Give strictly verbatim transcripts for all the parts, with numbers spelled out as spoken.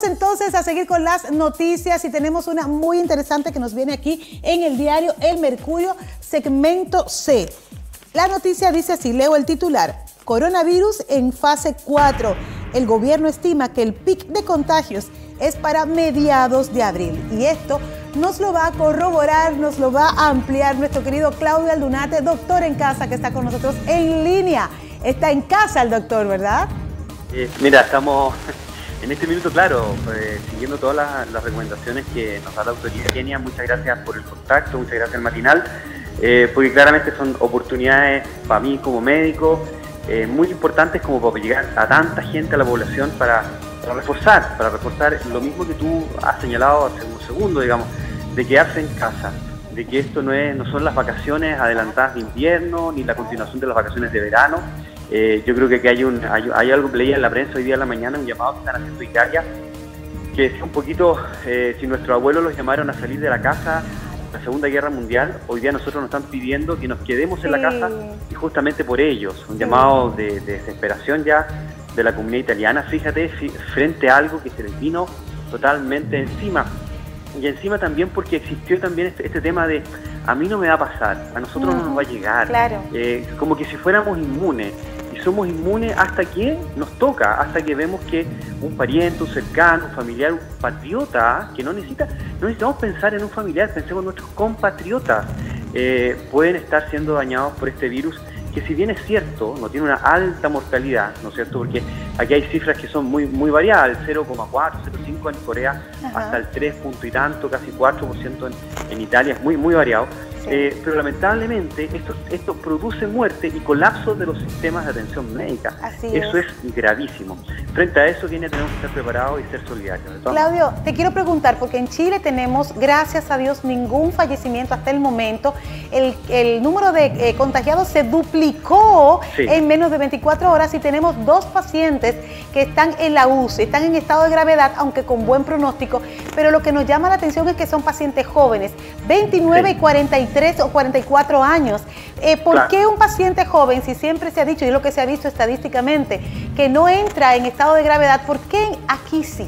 Entonces a seguir con las noticias y tenemos una muy interesante que nos viene aquí en el diario El Mercurio, segmento C. La noticia dice así, leo el titular: coronavirus en fase cuatro. El gobierno estima que el pic de contagios es para mediados de abril. Y esto nos lo va a corroborar, nos lo va a ampliar nuestro querido Claudio Aldunate, doctor en casa, que está con nosotros en línea. Está en casa el doctor, ¿verdad? Eh, mira, estamos en este minuto, claro, eh, siguiendo todas las, las recomendaciones que nos da la autoridad Kenia. Muchas gracias por el contacto, muchas gracias al matinal, eh, porque claramente son oportunidades para mí como médico, eh, muy importantes como para llegar a tanta gente, a la población, para, para reforzar, para reforzar lo mismo que tú has señalado hace un segundo, digamos, de quedarse en casa, de que esto no, es, no son las vacaciones adelantadas de invierno, ni la continuación de las vacaciones de verano. Eh, yo creo que aquí hay, un, hay, hay algo que leía en la prensa hoy día en la mañana, un llamado que están haciendo Italia, que decía un poquito, eh, si nuestros abuelos los llamaron a salir de la casa en la Segunda Guerra Mundial, hoy día nosotros nos están pidiendo que nos quedemos sí. en la casa, y justamente por ellos, un sí. llamado de, de desesperación ya de la comunidad italiana, fíjate, frente a algo que se les vino totalmente encima. Y encima también porque existió también este, este tema de a mí no me va a pasar, a nosotros mm, no nos va a llegar, claro. eh, como que si fuéramos inmunes. Y somos inmunes hasta que nos toca, hasta que vemos que un pariente, un cercano, un familiar, un patriota, que no necesita, no necesitamos pensar en un familiar, pensemos en nuestros compatriotas, eh, pueden estar siendo dañados por este virus, que si bien es cierto, no tiene una alta mortalidad, ¿no es cierto? Porque aquí hay cifras que son muy muy variadas, el cero coma cuatro, cero coma cinco en Corea, ajá, hasta el tres punto y tanto, casi cuatro por ciento en, en Italia, es muy muy variado. Sí. Eh, pero lamentablemente esto, esto produce muerte y colapso de los sistemas de atención médica. Así eso es. es gravísimo. Frente a eso viene tenemos que estar preparados y ser solidarios. Claudio, te quiero preguntar, porque en Chile tenemos, gracias a Dios, ningún fallecimiento hasta el momento. El, el número de eh, contagiados se duplicó sí. en menos de veinticuatro horas y tenemos dos pacientes que están en la U C I, están en estado de gravedad, aunque con buen pronóstico, pero lo que nos llama la atención es que son pacientes jóvenes, veintinueve sí. y cuarenta y tres o cuarenta y cuatro años. Eh, ¿Por claro. qué un paciente joven, si siempre se ha dicho, y es lo que se ha visto estadísticamente, que no entra en estado de gravedad, ¿por qué aquí sí?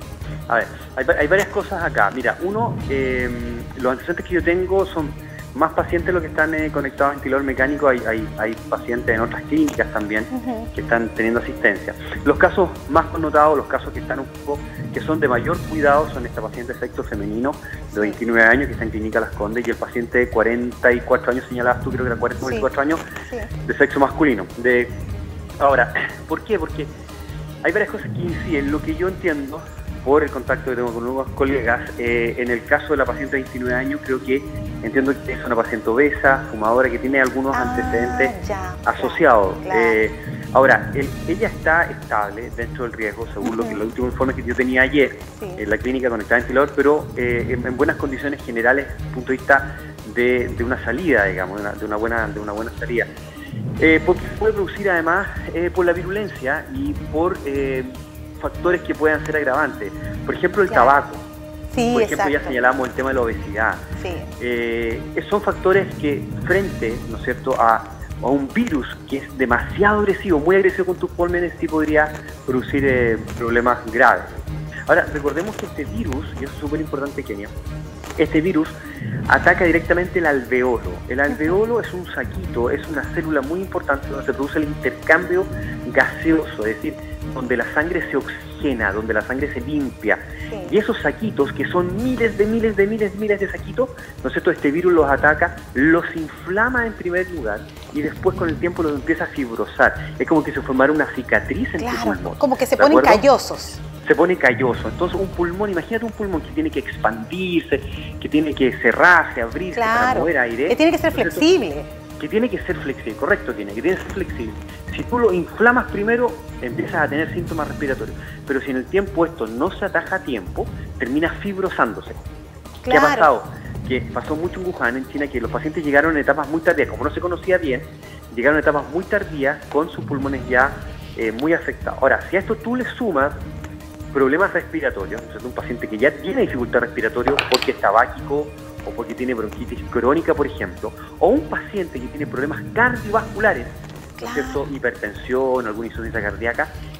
A ver, hay, hay varias cosas acá. Mira, uno, eh, los antecedentes que yo tengo son más pacientes los que están eh, conectados a ventilador mecánico, hay, hay, hay pacientes en otras clínicas también uh-huh. que están teniendo asistencia. Los casos más connotados, los casos que están un poco, que son de mayor cuidado, son esta paciente de sexo femenino de veintinueve años que está en Clínica Las Condes, y el paciente de cuarenta y cuatro años, señalabas tú, creo que era cuarenta y cuatro sí. años, sí. de sexo masculino. De... Ahora, ¿por qué? Porque hay varias cosas que inciden, lo que yo entiendo por el contacto que tengo con nuevos colegas, eh, en el caso de la paciente de veintinueve años, creo que entiendo que es una paciente obesa, fumadora, que tiene algunos ah, antecedentes ya, asociados. Claro, claro. Eh, ahora, el, ella está estable dentro del riesgo, según uh-huh. lo que los últimos informes que yo tenía ayer, sí. en la clínica conectada a ventilador, pero eh, en, en buenas condiciones generales desde el punto de vista de, de una salida, digamos, de una, de una, buena, de una buena salida. Eh, porque se puede producir además eh, por la virulencia y por... Eh, factores que puedan ser agravantes, por ejemplo el claro. tabaco, sí, por ejemplo exacto. ya señalamos el tema de la obesidad, sí. eh, son factores que frente, ¿no es cierto?, a, a un virus que es demasiado agresivo, muy agresivo con tus pulmones, sí podría producir eh, problemas graves. Ahora, recordemos que este virus, y eso es súper importante, Kenia, este virus ataca directamente el alveolo. El alveolo es un saquito, es una célula muy importante donde se produce el intercambio gaseoso, es decir, donde la sangre se oxigena, donde la sangre se limpia. Sí. Y esos saquitos, que son miles de miles de miles de miles de saquitos, ¿no es cierto?, este virus los ataca, los inflama en primer lugar y después con el tiempo los empieza a fibrosar. Es como que se formara una cicatriz en claro, tu pulmón. Como que se ponen acuerdo? callosos. Se pone calloso. Entonces un pulmón, imagínate un pulmón que tiene que expandirse, que tiene que cerrarse, abrirse claro. para mover aire. Que tiene que ser flexible. Que tiene que ser flexible, correcto, tiene que tiene que ser flexible. Si tú lo inflamas primero, empiezas a tener síntomas respiratorios. Pero si en el tiempo esto no se ataja a tiempo, termina fibrosándose. Claro. ¿Qué ha pasado? Que pasó mucho en Wuhan, en China, que los pacientes llegaron en etapas muy tardías. Como no se conocía bien, llegaron en etapas muy tardías con sus pulmones ya eh, muy afectados. Ahora, si a esto tú le sumas problemas respiratorios, o sea, un paciente que ya tiene dificultad respiratoria porque es tabáquico o porque tiene bronquitis crónica, por ejemplo, o un paciente que tiene problemas cardiovasculares, claro. ¿no es cierto?, hipertensión, alguna insuficiencia cardíaca,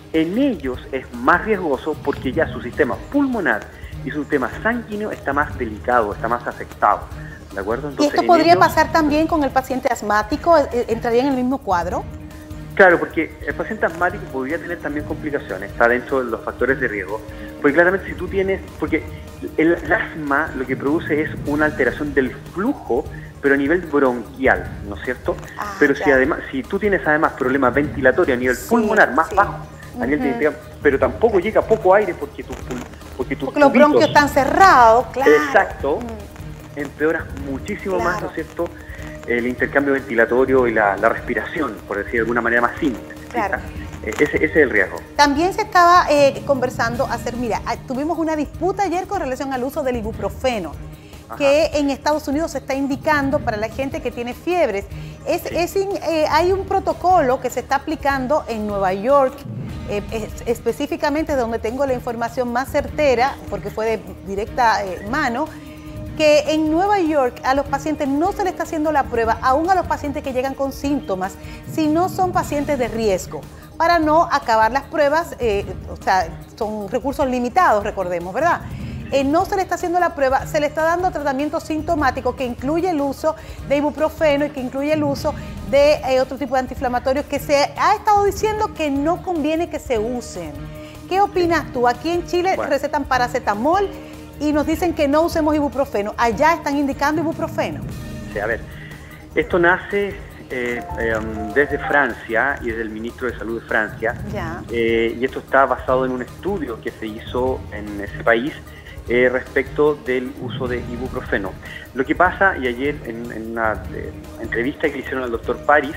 En ellos es más riesgoso porque ya su sistema pulmonar y su sistema sanguíneo está más delicado, está más afectado. ¿De acuerdo? Entonces, ¿y esto podría ellos, pasar también con el paciente asmático? ¿Entraría en el mismo cuadro? Claro, porque el paciente asmático podría tener también complicaciones, está dentro de los factores de riesgo. Porque claramente si tú tienes, porque el, el asma lo que produce es una alteración del flujo, pero a nivel bronquial, ¿no es cierto? Ah, pero si además, si tú tienes además problemas ventilatorios a nivel sí, pulmonar más sí. bajo, a nivel uh-huh. de, pero tampoco llega poco aire porque tu porque, tus porque los bronquios están cerrados, claro. Exacto. Mm. Empeoras muchísimo claro. más, ¿no es cierto?, el intercambio ventilatorio y la, la respiración, por decir de alguna manera más simple. Claro. Ese, ese es el riesgo. También se estaba eh, conversando, hacer, mira, tuvimos una disputa ayer con relación al uso del ibuprofeno, Ajá. que en Estados Unidos se está indicando para la gente que tiene fiebres. Es, sí. es in, eh, hay un protocolo que se está aplicando en Nueva York, eh, es, específicamente donde tengo la información más certera, porque fue de directa eh, mano, que en Nueva York a los pacientes no se le está haciendo la prueba, aún a los pacientes que llegan con síntomas, si no son pacientes de riesgo, para no acabar las pruebas, eh, o sea, son recursos limitados, recordemos, ¿verdad? Eh, no se le está haciendo la prueba, se le está dando tratamiento sintomático que incluye el uso de ibuprofeno y que incluye el uso de eh, otro tipo de antiinflamatorios que se ha estado diciendo que no conviene que se usen. ¿Qué opinas tú? Aquí en Chile bueno. recetan paracetamol y nos dicen que no usemos ibuprofeno. Allá están indicando ibuprofeno. Sí, a ver, esto nace eh, eh, desde Francia y desde el ministro de Salud de Francia. Ya. Eh, y esto está basado en un estudio que se hizo en ese país eh, respecto del uso de ibuprofeno. Lo que pasa, y ayer en, en una eh, entrevista que le hicieron al doctor París,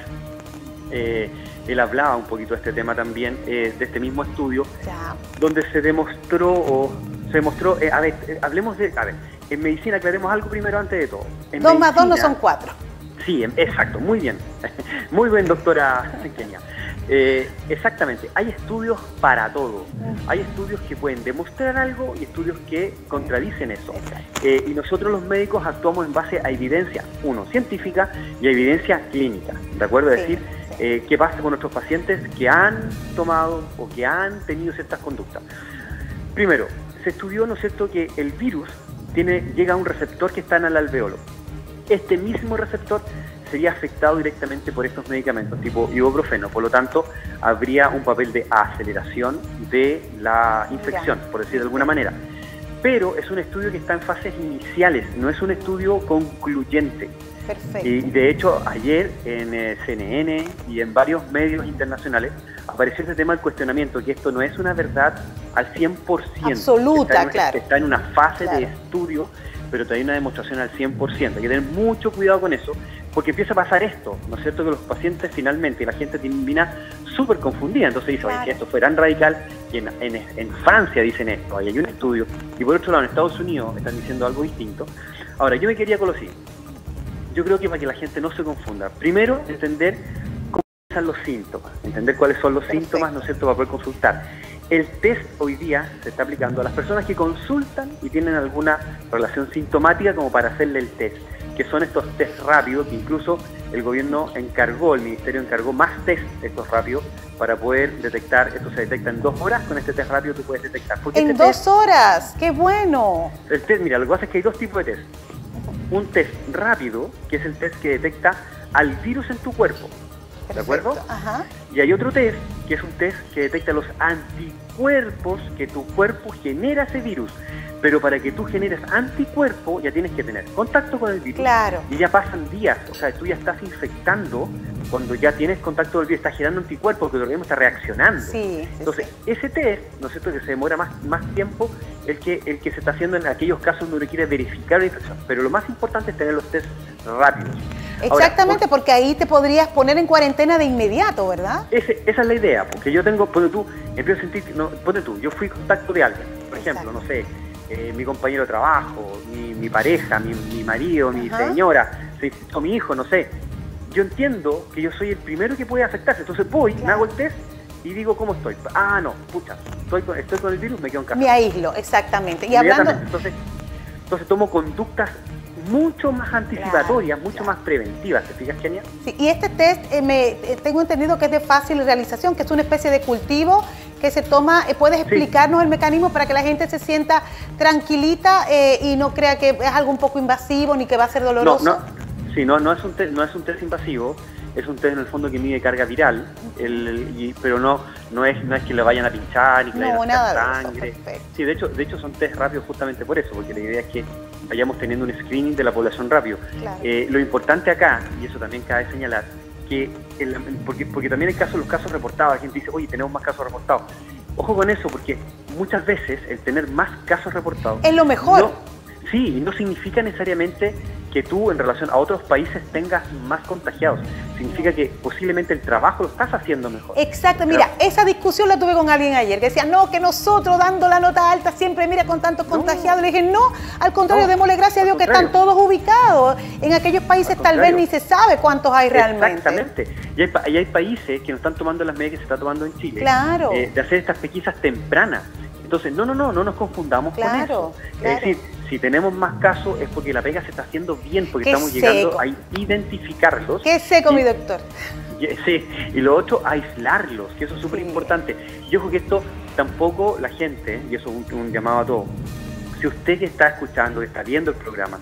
eh, él hablaba un poquito de este tema también, eh, de este mismo estudio, ya. donde se demostró, o se demostró, eh, a ver, eh, hablemos de, a ver, en medicina aclaremos algo primero antes de todo. En dos medicina, más dos no son cuatro. Sí, en, exacto, muy bien, muy bien, doctora Kenia. Eh, exactamente, hay estudios para todo, hay estudios que pueden demostrar algo y estudios que contradicen eso. Eh, y nosotros los médicos actuamos en base a evidencia, uno, científica y a evidencia clínica, ¿de acuerdo? Es decir, eh, qué pasa con nuestros pacientes que han tomado o que han tenido ciertas conductas. Primero, se estudió, ¿no es cierto?, que el virus tiene, llega a un receptor que está en el alveolo. Este mismo receptor sería afectado directamente por estos medicamentos tipo ibuprofeno, por lo tanto habría un papel de aceleración de la infección, por decir de alguna manera. Pero es un estudio que está en fases iniciales, no es un estudio concluyente. Perfecto. Y de hecho ayer en eh, C N N y en varios medios internacionales apareció ese tema del cuestionamiento, que esto no es una verdad al cien por ciento. Absoluta, está en, claro. Está en una fase claro. de estudio, pero todavía una demostración al cien por ciento. Hay que tener mucho cuidado con eso, porque empieza a pasar esto, ¿no es cierto?, que los pacientes finalmente, la gente termina súper confundida. Entonces dice, claro. oye, si esto fue tan radical, y en, en, en Francia dicen esto, ahí hay un estudio, y por otro lado en Estados Unidos están diciendo algo distinto. Ahora, yo me quería con lo siguiente. Yo creo que para que la gente no se confunda, primero entender cómo son los síntomas, entender cuáles son los Perfecto. síntomas, ¿no es cierto?, para poder consultar. El test hoy día se está aplicando a las personas que consultan y tienen alguna relación sintomática como para hacerle el test, que son estos test rápidos que incluso el gobierno encargó, el ministerio encargó más test estos rápidos para poder detectar. Esto se detecta en dos horas, con este test rápido tú puedes detectar. En este dos test, horas, ¡qué bueno! El test, mira, lo que pasa es que hay dos tipos de test. Un test rápido, que es el test que detecta al virus en tu cuerpo, ¿de acuerdo? Ajá. Y hay otro test, que es un test que detecta los anticuerpos que tu cuerpo genera ese virus. Pero para que tú generes anticuerpo ya tienes que tener contacto con el virus. Claro. Y ya pasan días, o sea, tú ya estás infectando cuando ya tienes contacto con el virus, estás generando anticuerpos porque el organismo está reaccionando. Sí, sí, Entonces, sí. ese test, ¿no es cierto?, que se demora más, más tiempo, el que, el que se está haciendo en aquellos casos donde uno quiere verificar la infección. Pero lo más importante es tener los test rápidos. Exactamente, Ahora, por, porque ahí te podrías poner en cuarentena de inmediato, ¿verdad? Ese, esa es la idea, porque yo tengo, ponte tú, empiezo a sentir, no, ponte tú, yo fui contacto de alguien, por ejemplo, Exacto. no sé, eh, mi compañero de trabajo, mi, mi pareja, mi, mi marido, Ajá. mi señora, o mi hijo, no sé. Yo entiendo que yo soy el primero que puede afectarse, entonces voy, claro. me hago el test y digo cómo estoy. Ah, no, pucha, estoy con, estoy con el virus, me quedo en casa. Me aíslo, exactamente. Y hablando... Entonces, entonces tomo conductas mucho más anticipatorias, claro, mucho claro. más preventivas, ¿te fijas, Kenia? Sí, y este test, eh, me, eh, tengo entendido que es de fácil realización, que es una especie de cultivo que se toma. ¿Puedes explicarnos sí. el mecanismo para que la gente se sienta tranquilita eh, y no crea que es algo un poco invasivo ni que va a ser doloroso? No, no, sí, no, no es un test, no es un test invasivo. Es un test en el fondo que mide carga viral, el, el, y, pero no no es no es que le vayan a pinchar ni que no, le vayan a sacar sangre. Sí, de hecho, de hecho son test rápidos justamente por eso, porque la idea es que vayamos teniendo un screening de la población rápido. Claro. Eh, lo importante acá, y eso también cabe señalar, que el, porque, porque también hay casos, los casos reportados, la gente dice, oye, tenemos más casos reportados. Ojo con eso, porque muchas veces el tener más casos reportados... Es lo mejor. No, sí, no significa necesariamente que tú en relación a otros países tengas más contagiados. Significa que posiblemente el trabajo lo estás haciendo mejor. Exacto, mira, Pero, esa discusión la tuve con alguien ayer, que decía, no, que nosotros dando la nota alta siempre, mira, con tantos no, contagiados. Le dije, no, al contrario, no, démosle gracias a Dios que están todos ubicados. En aquellos países tal vez ni se sabe cuántos hay realmente. Exactamente. Y hay, y hay países que no están tomando las medidas que se está tomando en Chile. Claro. Eh, de hacer estas pesquisas tempranas. Entonces, no, no, no, no nos confundamos claro, con eso. Claro. Es decir, si tenemos más casos es porque la pega se está haciendo bien, porque Qué estamos seco. llegando a identificarlos. Qué seco, y, mi doctor. Y, sí, y lo otro, aislarlos, que eso es súper sí. importante. Y ojo que esto tampoco la gente, y eso es un, un llamado a todos, si usted que está escuchando, que está viendo el programa,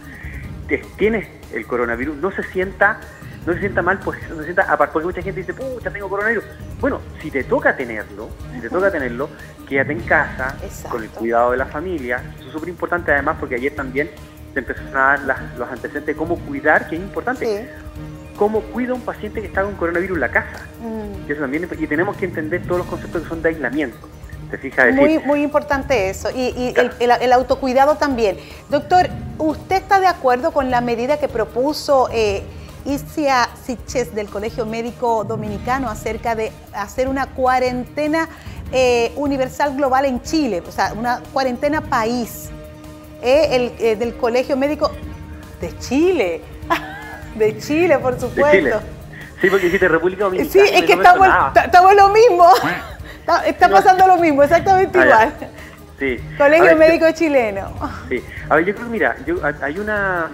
tiene el coronavirus, no se sienta... no se sienta mal, pues no se sienta, porque mucha gente dice, pucha, tengo coronavirus. Bueno, si te toca tenerlo, si te toca tenerlo, quédate en casa, Exacto. con el cuidado de la familia. Eso es súper importante además, porque ayer también se empezaron a dar las, los antecedentes de cómo cuidar, que es importante. Sí. Cómo cuida un paciente que está con coronavirus en la casa. Mm. Que eso también, y tenemos que entender todos los conceptos que son de aislamiento. ¿Te fijas? Decir, muy, muy importante eso. Y, y claro. el, el, el autocuidado también. Doctor, ¿usted está de acuerdo con la medida que propuso eh, Isia Siches del Colegio Médico Dominicano acerca de hacer una cuarentena eh, universal global en Chile, o sea, una cuarentena país, eh, el, eh, del Colegio Médico de Chile, de Chile, por supuesto. Chile. Sí, porque dijiste República Dominicana. Sí, es que no estamos, estamos lo mismo, está, está pasando lo mismo, exactamente ah, igual. Sí. Colegio ver, Médico yo, Chileno. Sí, a ver, yo creo que mira, yo, hay una...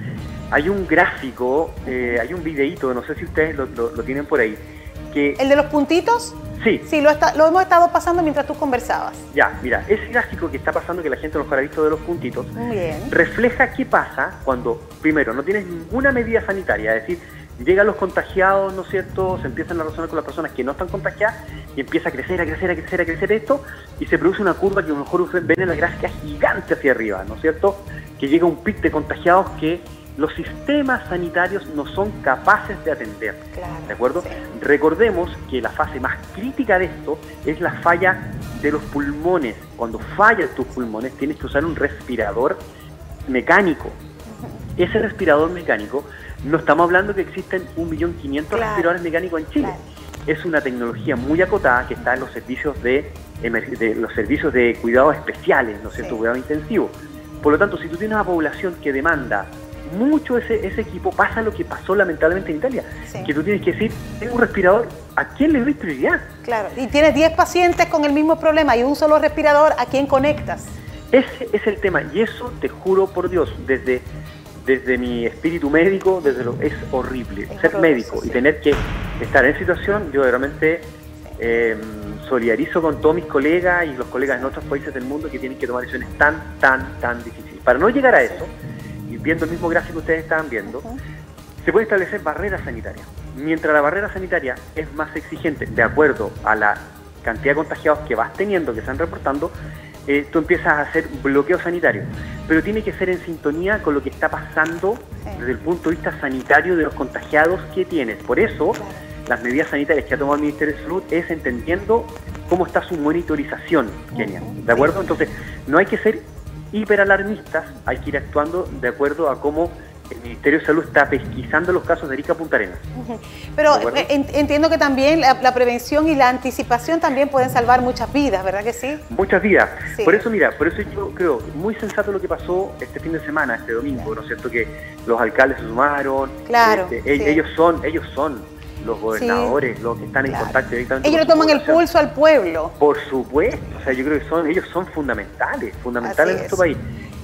Hay un gráfico, eh, hay un videíto, no sé si ustedes lo, lo, lo tienen por ahí. Que... ¿El de los puntitos? Sí. Sí, lo, está, lo hemos estado pasando mientras tú conversabas. Ya, mira, ese gráfico que está pasando, que la gente no lo ha visto de los puntitos, Muy bien. refleja qué pasa cuando, primero, no tienes ninguna medida sanitaria, es decir, llegan los contagiados, ¿no es cierto?, se empiezan a relacionar con las personas que no están contagiadas y empieza a crecer, a crecer, a crecer, a crecer esto y se produce una curva que a lo mejor ustedes ven en la gráfica gigante hacia arriba, ¿no es cierto?, que llega un pic de contagiados que los sistemas sanitarios no son capaces de atender, claro, ¿de acuerdo? Sí. Recordemos que la fase más crítica de esto es la falla de los pulmones. Cuando fallan tus pulmones tienes que usar un respirador mecánico. Uh-huh. Ese respirador mecánico, no estamos hablando que existen un millón quinientos mil respiradores mecánicos en Chile. Claro. Es una tecnología muy acotada que está en los servicios de, de los servicios de cuidados especiales, ¿no es cierto? Sí. Cuidado intensivo. Por lo tanto, si tú tienes una población que demanda mucho ese, ese equipo, pasa lo que pasó lamentablemente en Italia, sí. que tú tienes que decir, tengo un respirador, ¿a quién le doy prioridad? Claro, y tienes diez pacientes con el mismo problema y un solo respirador, ¿a quién conectas? Ese es el tema, y eso te juro por Dios, desde, desde mi espíritu médico, desde lo, es horrible, es ser horroroso, médico sí. y tener que estar en situación, yo realmente sí. eh, solidarizo con todos mis colegas y los colegas en otros países del mundo que tienen que tomar decisiones tan, tan, tan difíciles. Para no llegar a eso, y viendo el mismo gráfico que ustedes estaban viendo, uh-huh. se pueden establecer barreras sanitarias. Mientras la barrera sanitaria es más exigente, de acuerdo a la cantidad de contagiados que vas teniendo, que están reportando, eh, tú empiezas a hacer bloqueo sanitario. Pero tiene que ser en sintonía con lo que está pasando sí. desde el punto de vista sanitario de los contagiados que tienes. Por eso, claro. las medidas sanitarias que ha tomado el Ministerio de Salud es entendiendo cómo está su monitorización, Kenia. Uh-huh. ¿De acuerdo? Sí. Entonces, no hay que ser hiperalarmistas, hay que ir actuando de acuerdo a cómo el Ministerio de Salud está pesquisando los casos de Arica Punta Arenas. Uh-huh. Pero en, entiendo que también la, la prevención y la anticipación también pueden salvar muchas vidas, ¿verdad que sí? Muchas vidas. Sí. Por eso, mira, por eso yo creo muy sensato lo que pasó este fin de semana, este domingo, claro. ¿no es cierto? Que los alcaldes se sumaron. Claro. Este, sí. Ellos son, ellos son los gobernadores, sí. los que están claro. en contacto directamente ellos con le toman el pulso al pueblo. Por supuesto, o sea, yo creo que son, ellos son fundamentales, fundamentales en nuestro país.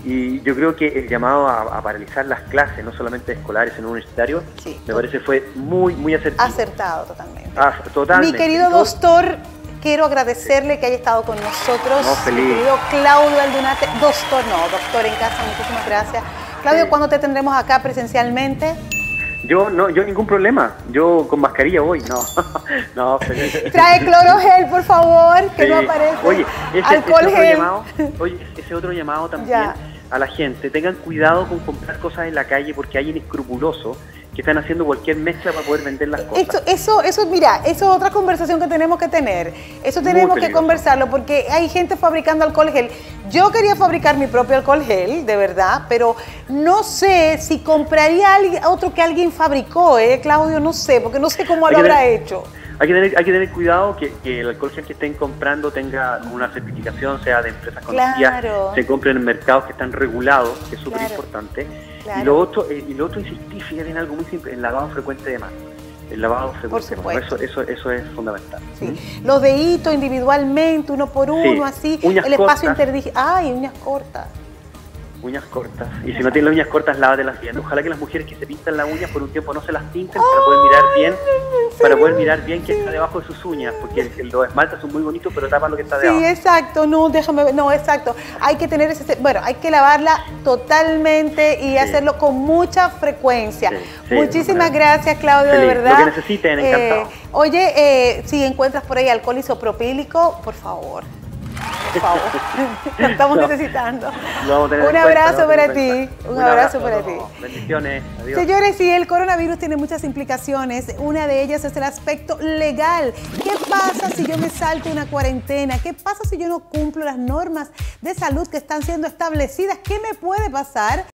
Y yo creo que el llamado a, a paralizar las clases, no solamente escolares, sino universitarios, sí, me parece fue muy, muy acertado. Acertado totalmente. Ah, totalmente. Mi querido doctor, quiero agradecerle que haya estado con nosotros. No, feliz. Mi querido Claudio Aldunate, doctor, no, doctor en casa, muchísimas gracias. Claudio, sí. ¿Cuándo te tendremos acá presencialmente? Yo no, yo ningún problema. Yo con mascarilla voy, no. no, feliz. Trae clorogel, por favor, que sí. no aparece. Oye, ese, alcohol ese gel. Otro llamado, oye, ese otro llamado también ya. a la gente. Tengan cuidado con comprar cosas en la calle porque hay inescrupulosos que están haciendo cualquier mezcla para poder vender las cosas. Eso, eso, eso, mira, eso es otra conversación que tenemos que tener. Eso tenemos que conversarlo porque hay gente fabricando alcohol gel. Yo quería fabricar mi propio alcohol gel, de verdad, pero no sé si compraría a otro que alguien fabricó, ¿eh, Claudio? No sé, porque no sé cómo lo habrá hecho. Hay que tener, hay que tener cuidado que, que el alcohol gel que estén comprando tenga una certificación, sea de empresas conocidas, claro. se compren en mercados que están regulados, que es súper claro. importante. Claro. Y lo otro, eh, y lo otro insistí, fíjate en algo muy simple, el lavado frecuente de manos. El lavado frecuente de manos, eso, eso, eso es fundamental. Sí. ¿Mm? Los deditos individualmente, uno por uno, sí. así, uñas el espacio cortas. interdigital. Ay, uñas cortas. Uñas cortas. Y si no tienen las uñas cortas, lávatelas bien. Ojalá que las mujeres que se pintan las uñas por un tiempo no se las pinten para poder mirar bien, para poder mirar bien qué está debajo de sus uñas, porque los esmaltes son muy bonitos, pero tapan lo que está debajo. Sí, exacto. No, déjame, no, exacto. Hay que tener ese, bueno, hay que lavarla totalmente y sí. hacerlo con mucha frecuencia. Sí, sí, Muchísimas gracias, Claudio, feliz. de verdad. Lo que necesiten, encantado. Eh, oye, eh, si encuentras por ahí alcohol isopropílico, por favor. Por favor, lo estamos no, necesitando. Lo un abrazo cuenta, para ti, un, un abrazo, abrazo para ti. Bendiciones, adiós. Señores, sí, el coronavirus tiene muchas implicaciones. Una de ellas es el aspecto legal. ¿Qué pasa si yo me salto una cuarentena? ¿Qué pasa si yo no cumplo las normas de salud que están siendo establecidas? ¿Qué me puede pasar?